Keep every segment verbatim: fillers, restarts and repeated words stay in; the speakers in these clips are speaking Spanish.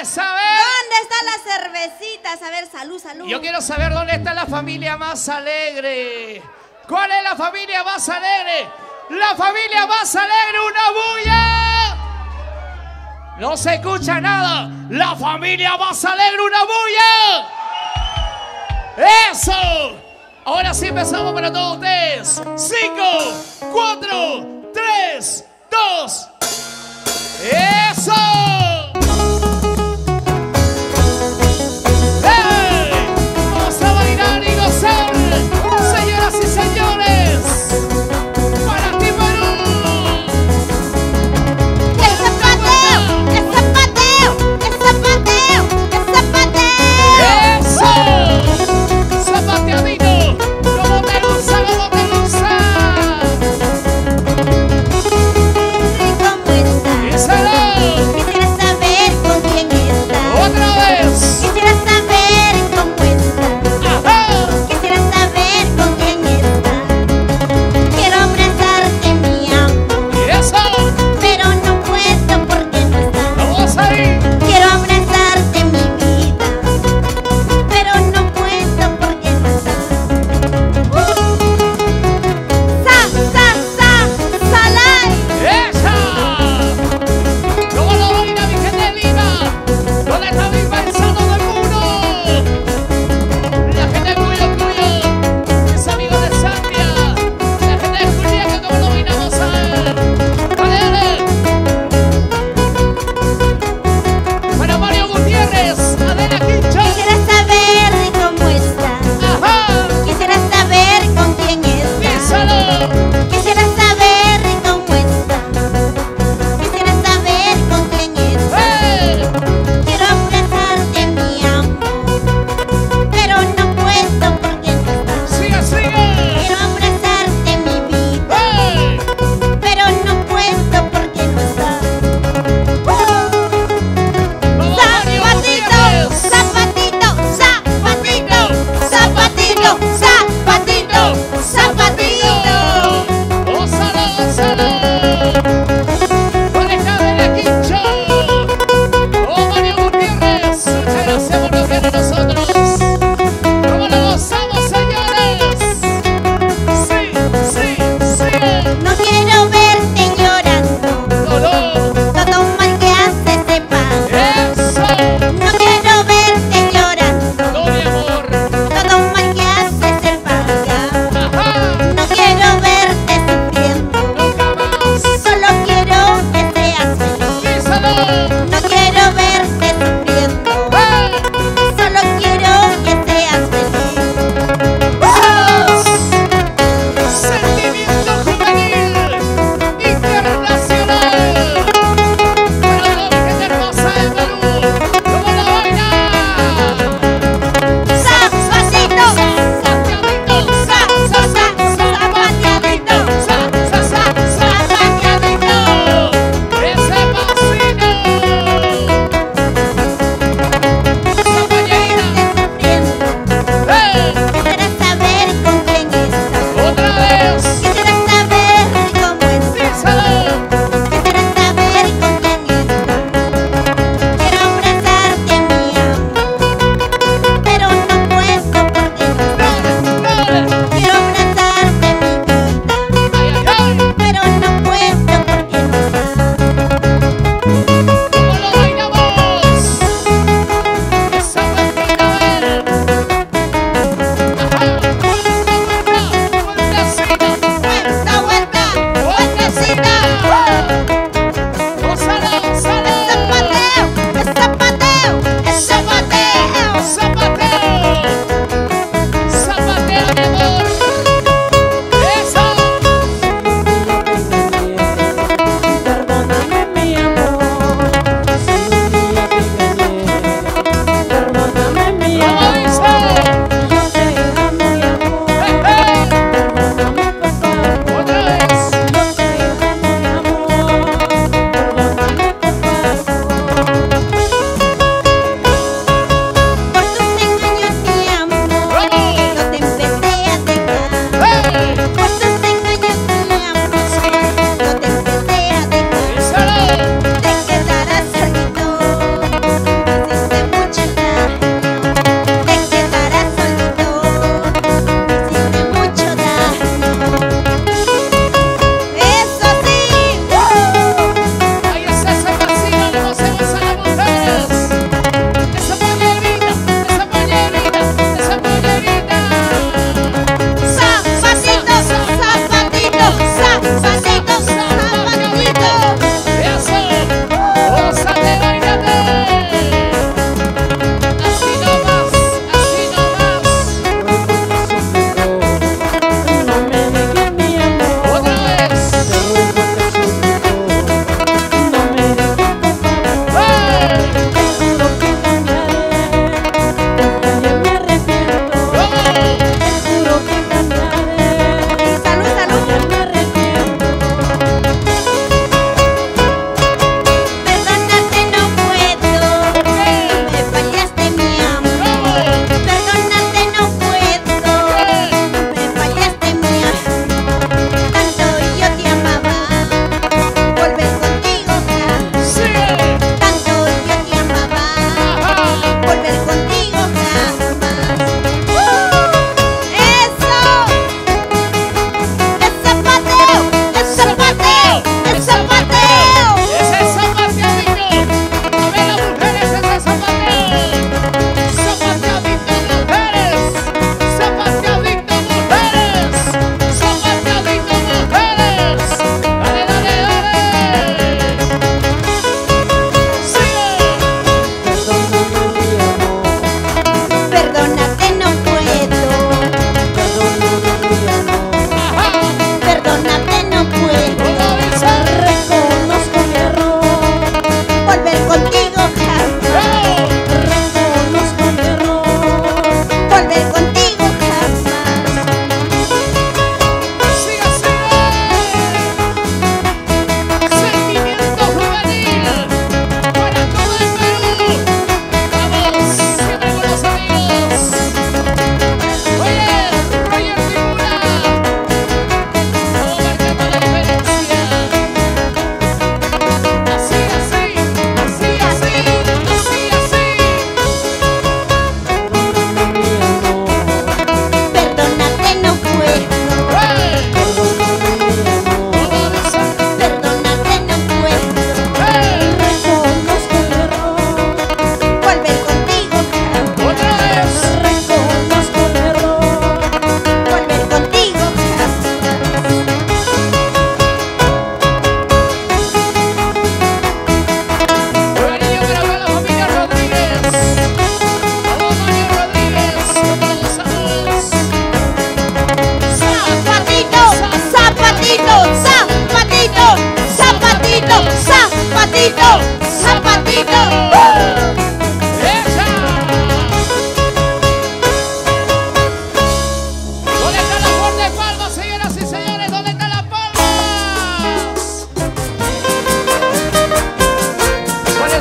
saber. ¿Dónde están las cervecitas? A ver, salud, salud. Yo quiero saber dónde está la familia más alegre. ¿Cuál es la familia más alegre? La familia más alegre, una bulla. No se escucha nada. La familia más alegre, una bulla. ¡Eso! Ahora sí empezamos para todos ustedes. Cinco, cuatro, tres, dos. ¡Eso! ¡Hey! Vamos a bailar y gozar, señoras y señores. Para ti, Perú. ¡El zapateo! ¡El zapateo! ¡El zapateo! ¡El zapateo! ¡Eso! Zapateadito. ¿Cómo te gusta? ¿Cómo te gusta? Rico,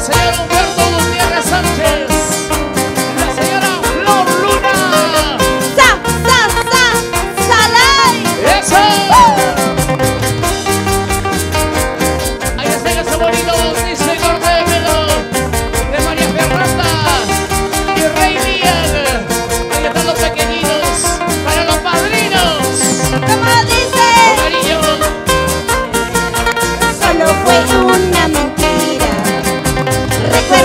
señor Humberto Gutiérrez Sánchez, la señora Flor Luna. ¡Sa, sa, sa! ¡Salay! ¡Eso! Ahí está ese bonito bautizo y corte de pelo de María Fernanda y Rey Lian. Ahí están los pequeñitos para los padrinos. ¿Cómo dice? Con cariño. Solo fue una mentira. Recuerda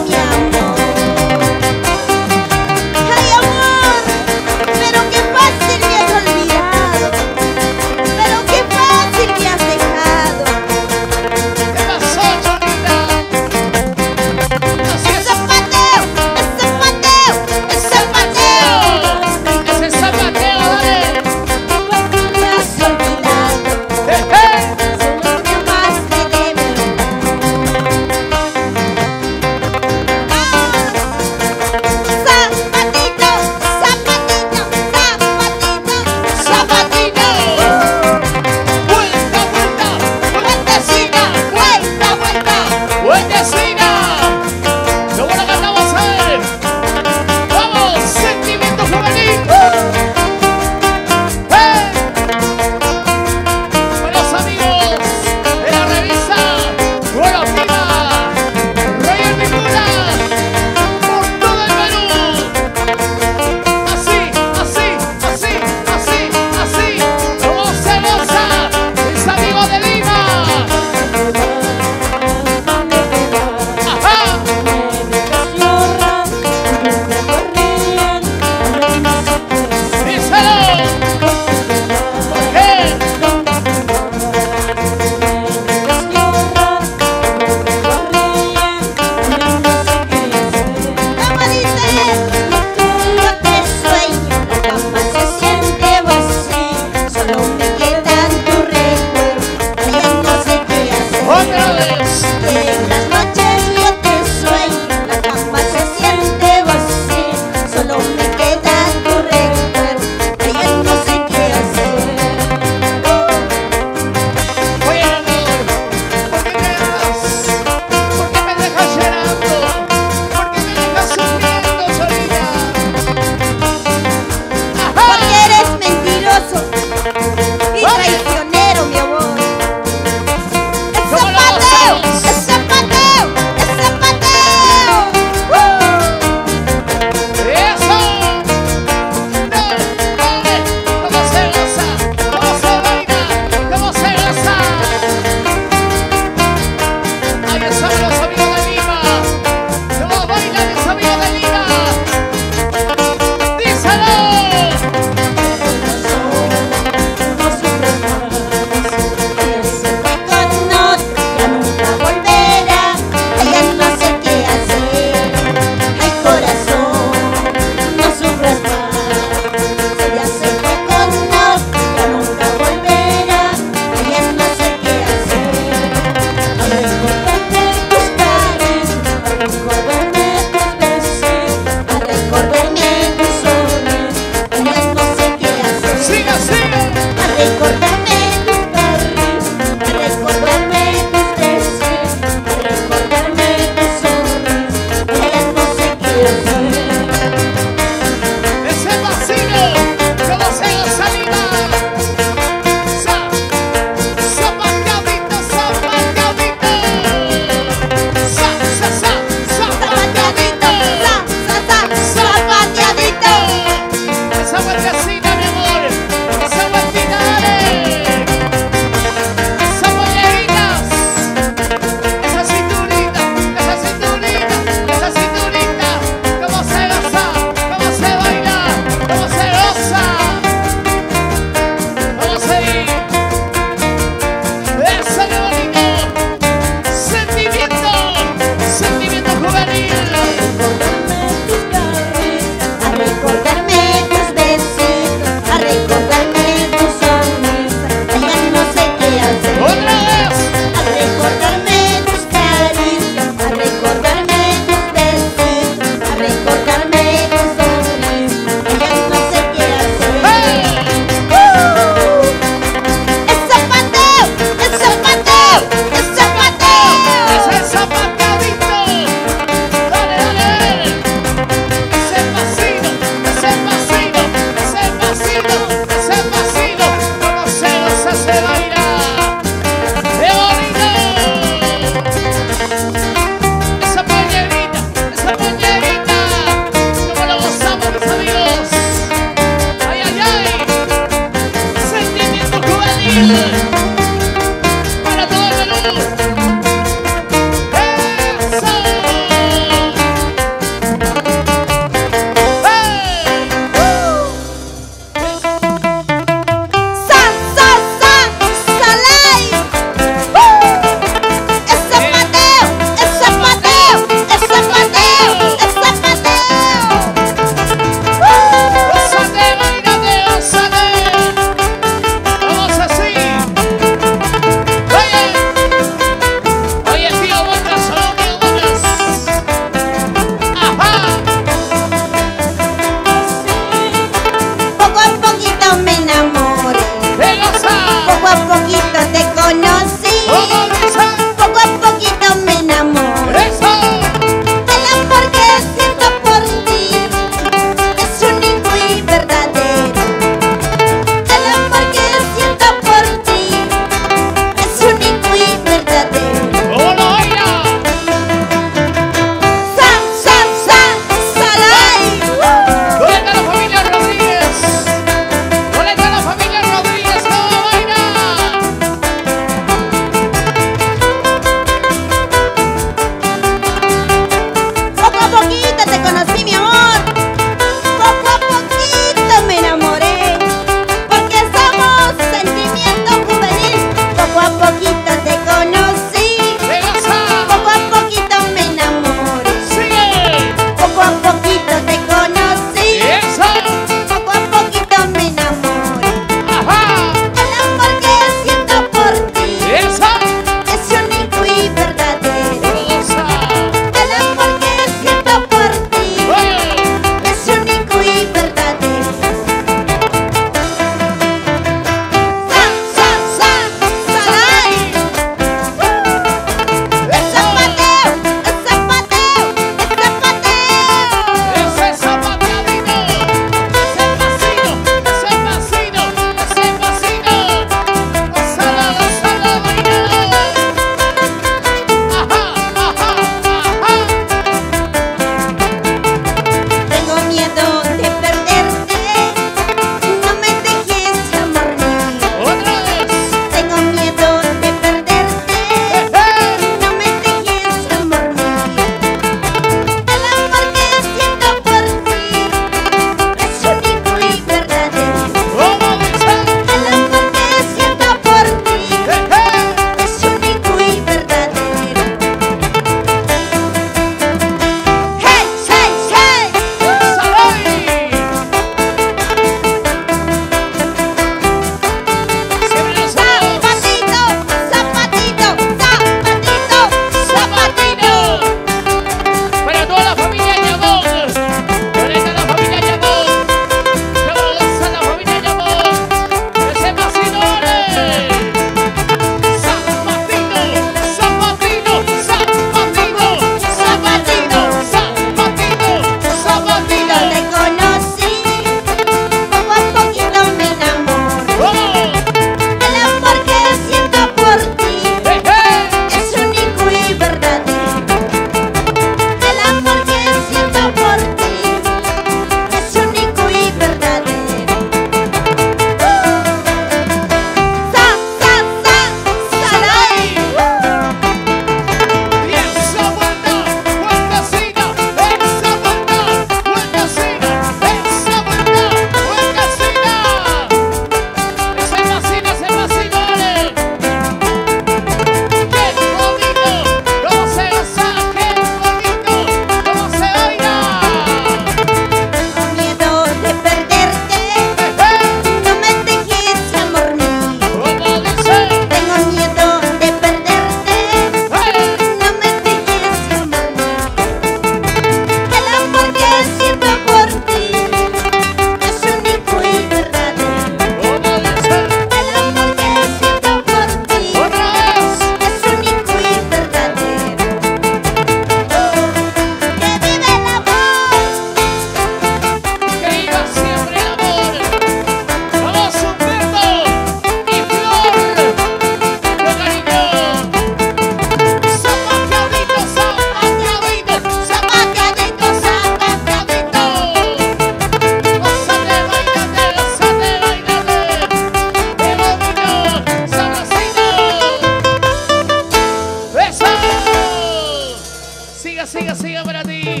siga, siga para ti.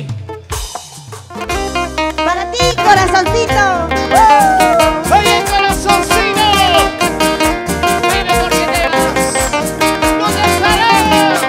Para ti, corazoncito. Oye, corazoncito. Dime por qué te vas. ¿Dónde estarás?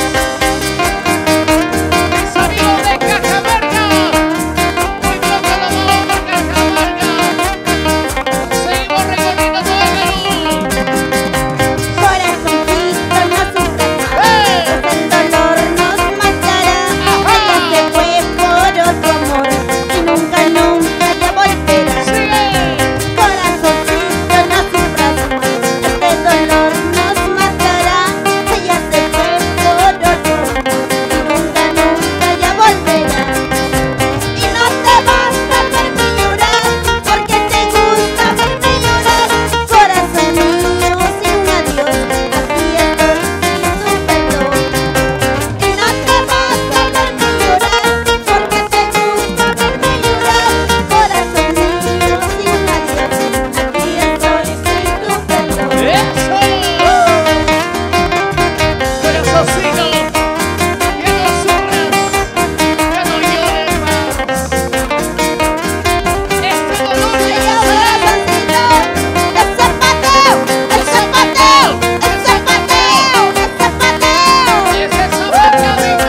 Mis amigos de Cajamarca. Muy pronto nos vamos por Cajamarca. Seguimos recorriendo todo el Perú. Corazoncito, no sufras más, ¡Eh! pues el dolor nos matará. Ajá. Ella se fue por otro amor y nunca, nunca ya volverá. Sigue. Corazoncito, no sufras más, este dolor nos matará. Ella se fue por otro amor y nunca, nunca ya volverá. Y no te vas a verme llorar, porque te gusta verme llorar. Corazón mío, sin un adiós, aquí estoy sin tu perdón. Y no te vas a verme llorar, porque te gusta verme llorar. Corazón mío, sin un adiós, aquí estoy sin tu perdón. ¡Eso! Corazoncito, ya no sufras, ya no llores más. Este dolor Ay, ya corazoncito, el zapateo, el zapateo, el zapateo, el zapateo. es el zapatadito.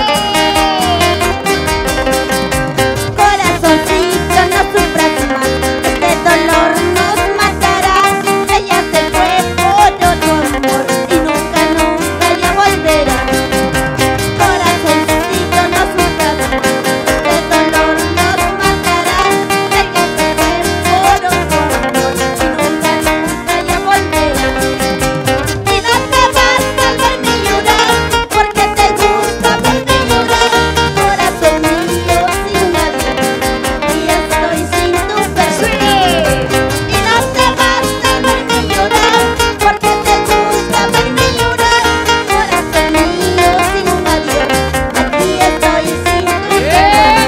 Corazoncito, no sufras más, este dolor nos matará. Ella se fue por otro amor y nunca, nunca ya volverá. Corazoncito, no sufras más, este dolor nos matará. Ella se fue por otro amor y nunca, nunca ya volverá. Y no te vas a verme llorar, porque te gusta verme llorar. Corazón mío, sin un adiós, y estoy sin tu perdón. Y no te vas a verme llorar, porque te gusta verme llorar. Corazón mío, sin un adiós, aquí estoy sin tu perdón.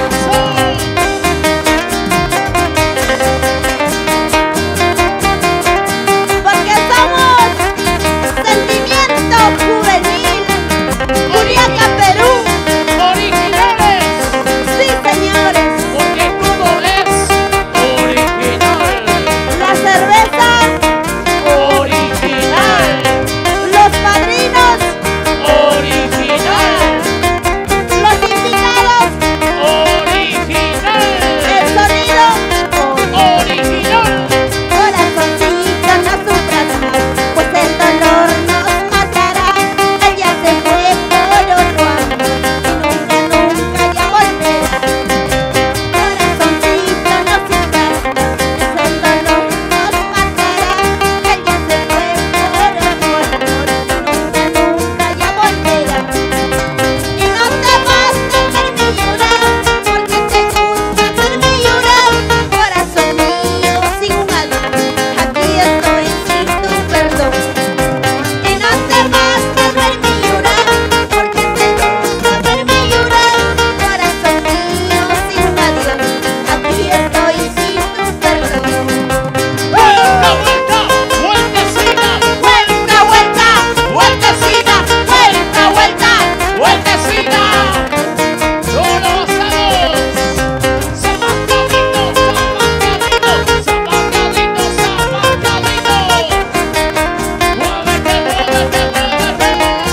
Porque somos sentimiento juvenil, Juliaca, Perú. Originales, Sí, señores. porque todo es original. La cerveza, Original, los padrinos, original, los invitados, original, el sonido. original. Corazoncito, no sufras más, pues el dolor nos matará. Ella se fue por otro amor y nunca, nunca ya volverá. Corazoncito, no sufras más, pues el dolor nos matará. Ella se fue por otro amor y nunca, nunca ya volverá. Y no te vas a verme llorar, porque te gusta verme llorar. Corazón mío, sin un adiós, aquí estoy sin tu perdón. Y no te vas a verme llorar, porque te gusta verme llorar. Corazón mío, sin un adiós, aquí estoy sin tu perdón. Vuelta, vuelta, vueltecita, Vuelta, vuelta, vueltecita, vuelta, vuelta. vueltecita. ¿Cómo lo gozamos? Zapacadito, zapacadito, zapacadito, zapacadito. Muévete, muévete, muévete.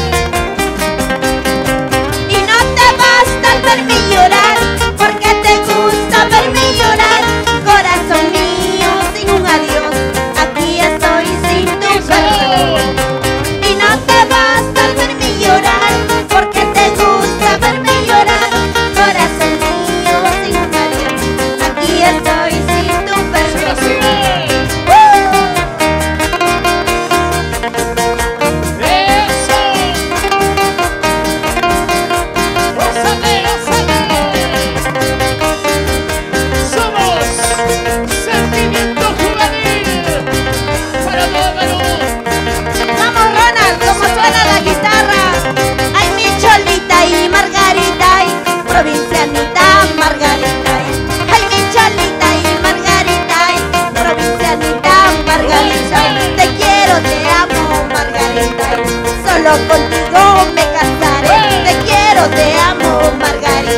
Y no te basta al verme llorar, porque te gusta verme llorar. Corazón mío, sin un adiós, aquí estoy sin tu perdón. Y no te basta al verme llorar, porque te gusta verme llorar. Corazón mío, sin un adiós, aquí estoy sin tu Sigue, perdón. sigue. Eso. Gózate, gózate. Somos sentimiento juvenil para todo Perú. Vamos, Ronald, como suena la guitarra. Ay, mi cholita y Margarita, y provincianita Margarita. Ay, mi cholita y Margarita, y provincianita Margarita. Te quiero, te amo, Margarita. Solo contigo me casaré. Te quiero, te amo, Margarita.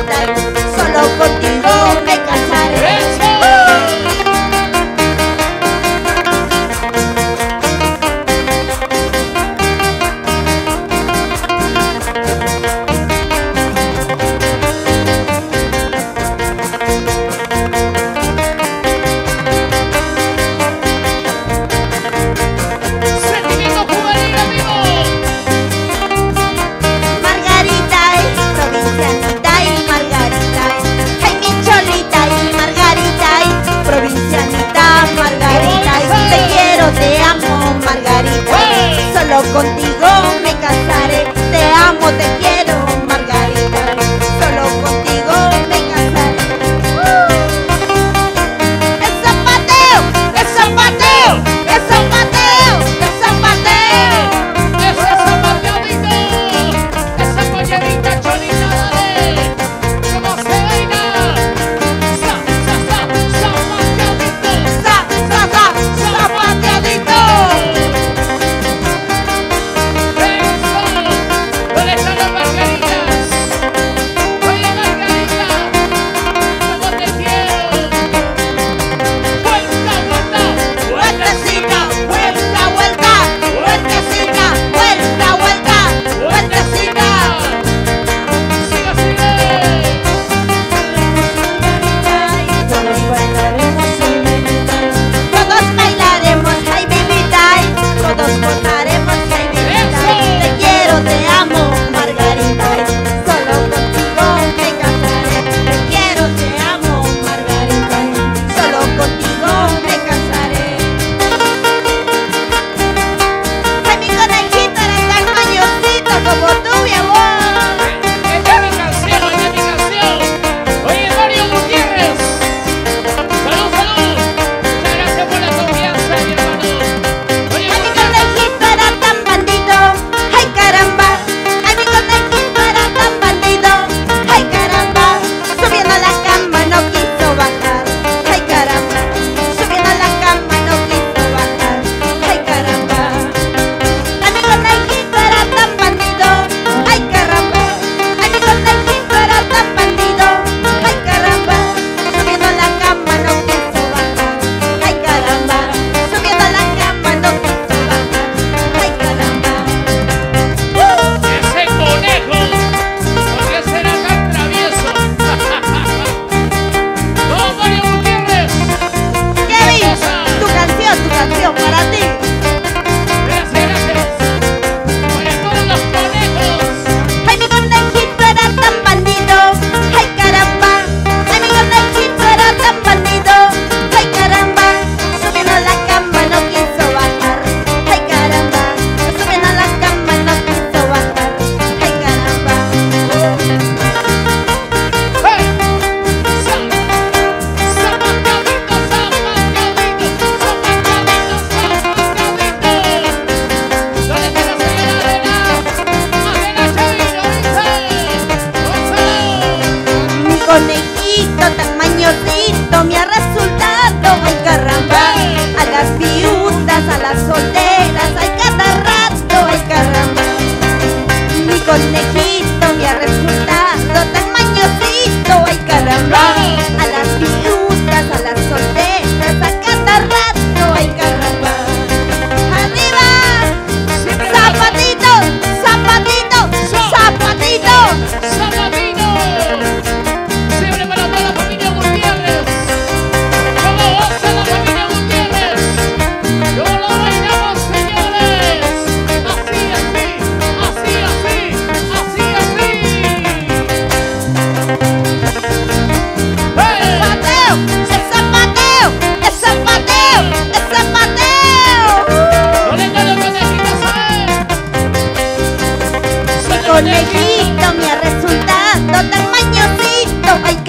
me casaré. Te amo, te quiero, Margarita. Solo contigo me casaré. ¡Uh! ¡El zapateo! ¡El zapateo! ¡El zapateo! ¡El zapateo! ¡Ese zapateadito! ¡Esa pollerita cholita, dale! ¿Cómo se baila? ¡Sa, sa, sa, zapateadito! ¡Za, za, za! ¡Zapateadito! ¡Eso! ¿Dónde están las margaritas? Oye, Margarita, ¿cómo te quiero? ¡Vuelta, vuelta! Vueltecita, vuelta, vuelta, vueltecita, vuelta, vuelta, vueltecita. ¡Siga, sigue! Todos bailaremos, ay bebita, todos gozaremos, ay bebita. Te quiero, te amo, Margarita. Solo contigo me casaré. Te quiero, te amo, Margarita. Solo contigo me casaré. Ay, mi conejito eres tan mañosito como tú, mi amor. Esta es mi canción, esta es mi canción. Oye, Mario Gutiérrez. Salud, salud. Muchas gracias por la confianza, mi hermano. Oye, Ay, mi Gutiérrez. conejito era tan bandido, ay caramba. Ay, mi conejito era tan bandido, ay caramba. Subiendo a la cama no quiso bajar, ay caramba. Subiendo a la cama no quiso bajar, ay caramba. Ay, mi conejito era tan bandido, ay caramba. Ay, mi conejito era tan bandido, ay caramba. Subiendo a la cama no quiso bajar, ay caramba. Subiendo a la cama no quiso bajar, ay caramba. Ese conejo, ¿por qué será tan travieso? ¡No, Mario Gutiérrez! Kevin, tu canción, tu canción para ti. Gracias, gracias. Para todos los conejos. Ay, mi conejito era tan bandido, ay caramba. Ay, mi conejito era tan bandido, ay caramba. Subiendo a la cama no quiso bajar, ay caramba. Subiendo a la cama no quiso bajar, ay caramba. ¡Hey! ¡Sa- zapateadito, zapateadito, zapateadito, zapateadito! ¿Dónde está la señora Adela? Adela Chavino, dice. ¡Gózalo! Mi conejito tan mañosito me ha resultado, ay caramba. A las viudas, a las solteras, ay cada rato, ay caramba. Mi conejito me ha resultado tan mañosito, ay caramba. A las viudas, a las solteras, a cada rato, ay caramba. ¡Arriba! Siempre ¡Zapatito! ¡Zapatito! ¡Zapatito! ¡Zapatino! Siempre para toda la familia Gutiérrez. ¿Cómo goza la familia Gutiérrez? ¿Cómo lo bailamos, señores? Así, así, así, así, así, así. ¡Hey! ¡Zapateo! ¡El zapateo! ¡El zapateo! ¡El zapateo! ¿Dónde están los conejitos, eh? Mi conejito me ha resultado tan mañosito, ay